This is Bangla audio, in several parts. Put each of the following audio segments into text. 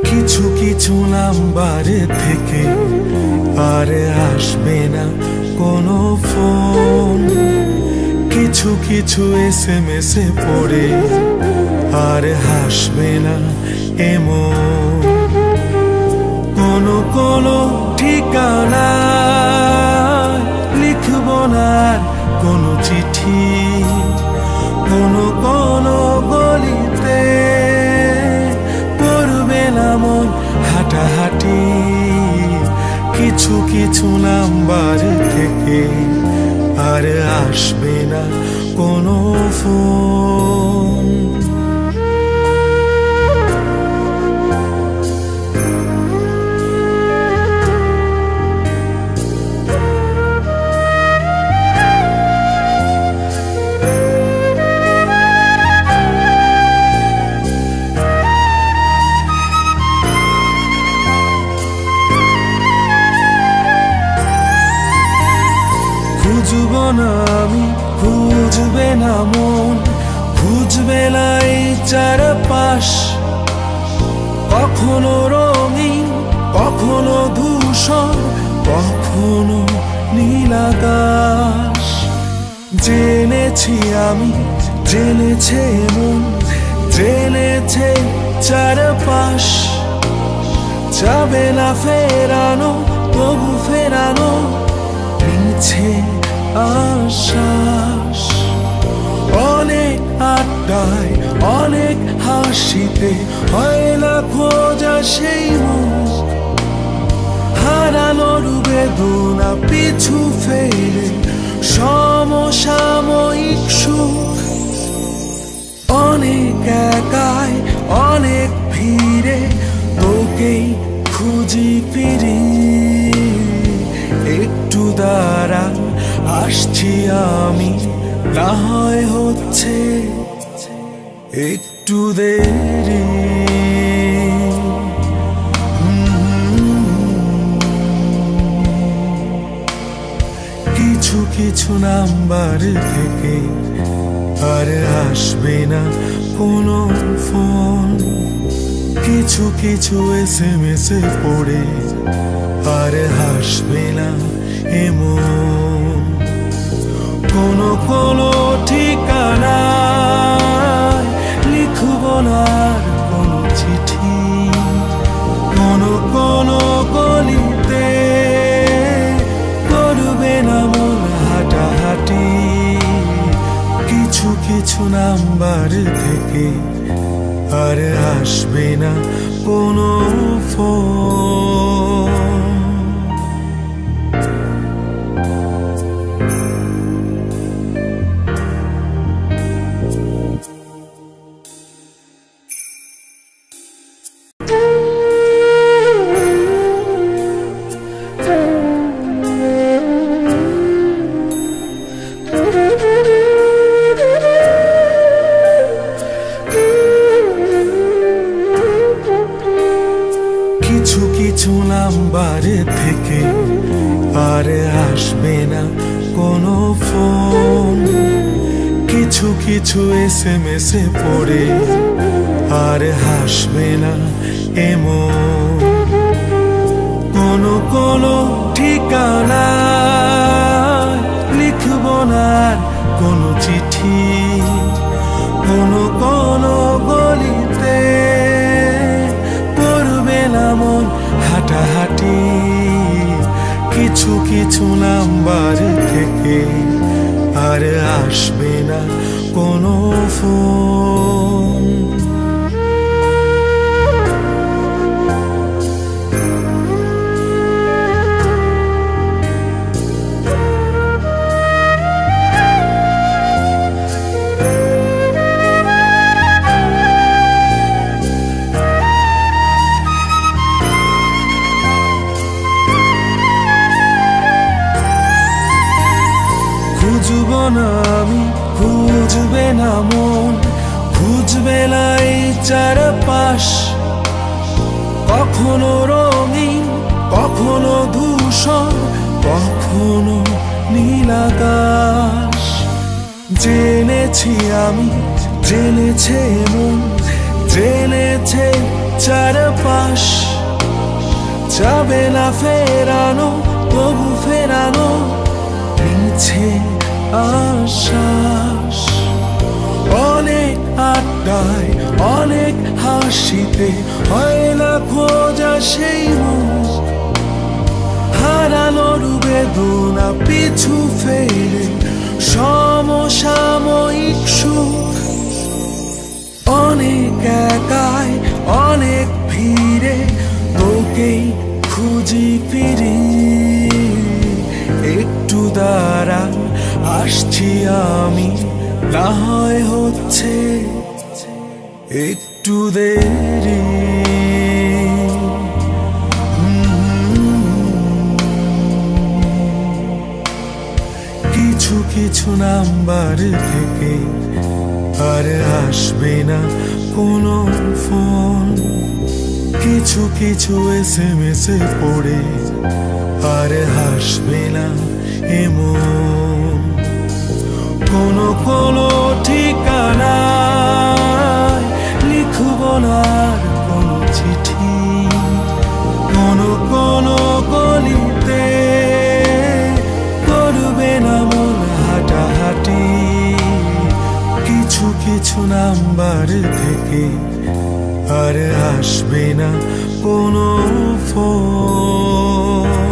কিছু কিছু নাম্বারে থেকে আর আসবে না কোনো ফোন, কিছু কিছু SMS এ পড়ে আর হাসবে না এমন। কোনো কোনো ঠিকানা লিখব না কোনো চিঠি, কোনো কোনো গলিতে করবে না মন হাঁটাহাঁটি। কিছু কিছু নাম্বার থেকে আর আসবে না কোনো ফোন। খুঁজব না আমি, খুঁজবে না মন, খুঁজবে না এই চারপাশ। কখনো রঙিন, কখনো ধূসর, কখনো নীল আকাশ। জেনেছি আমি, জেনেছে মন, জেনেছে চারপাশ। যাবে না ফেরানো, তবু ফেরানো মিছে আশ্বাস। অনেক আড্ডায়, অনেক হাসিতে হয় না খোঁজা সেই মুখ। হারানোর বেদনা পিছু ফেলে সমসাময়িক সুখ। অনেক একাই, অনেক ভিড়ে তোকেই খুঁজি ফিরি। একটু দাঁড়া, আসছি আমি, না হয় হচ্ছে একটু দেরি। কিছু কিছু নাম্বার থেকে আর আসবে না কোনো ফোন, কিছু কিছু SMS এ পড়ে আর হাসবে না এমন। কোনো কোনো ঠিকানা লিখব না কোনো চিঠি, কোনো কোনো গলিতে করবে না মন হাঁটাহাঁটি। কিছু কিছু নাম্বার থেকে আর আসবে না কোনো ফোন। কিছু কিছু নাম্বার থেকে আর আসবে না কোনো ফোন, কিছু কিছু SMS এ পড়ে আর হাসবে না এমন। কোনো কোনো ঠিকানা লিখব না কোনো চিঠি, কোনো কোনো গলিতে করবে না মন হাঁটাহাঁটি। কিছু কিছু নাম্বার থেকে আর আসবে না কোনো ফোন। খুঁজব না আমি, খুঁজবে না মন, খুঁজবে না এই চারপাশ। কখনো রঙিন, কখনো ধূসর, কখনো নীল আকাশ। জেনেছি আমি, জেনেছে মন, জেনেছে চারপাশ, যাবে না ফেরানো, তবু ফেরানো মিছে আশ্বাস। অনেক আড্ডায় অনেক হাসিতে হয় না খোঁজা সেই মুখ, হারানোর বেদনা পিছু ফেরে সমসাময়িক সুখ। অনেক একাই অনেক ভিড়ে তোকেই খুঁজি ফিরি, একটু দাঁড়া আসছি আমি, না হয় হচ্ছে একটু দেরি। কিছু কিছু নাম্বার থেকে আর আসবে না কোনো ফোন, কিছু কিছু SMS পড়ে আর হাসবে না এমন। কোনো কোনো ঠিকানায় লিখব না কোনো চিঠি, কোনো কোনো গলিতে করবে না মন হাঁটাহাঁটি। কিছু কিছু নাম্বার থেকে আর আসবে না কোনো ফোন।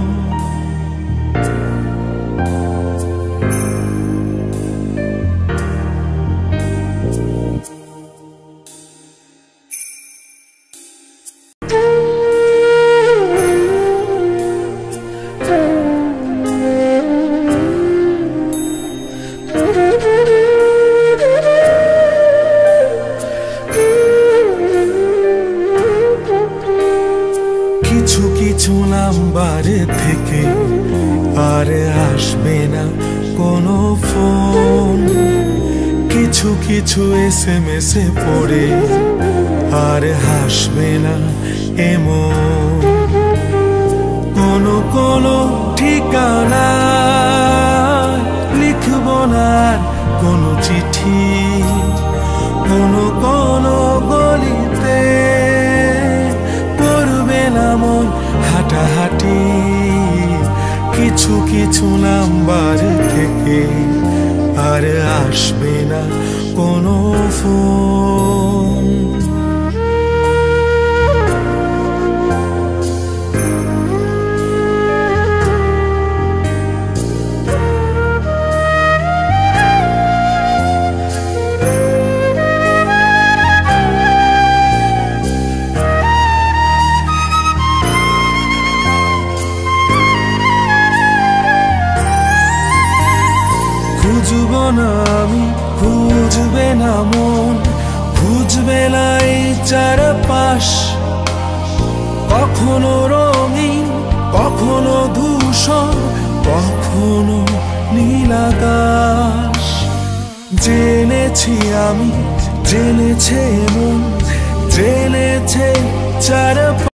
কিছু কিছু নাম্বার থেকে আর আসবে না কোনো ফোন, কিছু কিছু SMS পড়ে আর হাসবে না এমন। কোনো কোনো ঠিকানা লিখব না কোনো চিঠি, কোনো কোনো গলিতে করবে না মন হাঁটাহাঁটি। কিছু কিছু নাম্বার থেকে আর আসবে না কোনো ফোন। খুঁজব না আমি, খুঁজবে না মন, খুঁজবে না এই চারপাশ। কখনো রঙিন, কখনো ধূসর, কখনো নীল আকাশ। জেনেছি আমি, জেনেছে মন, জেনেছে চারপাশ।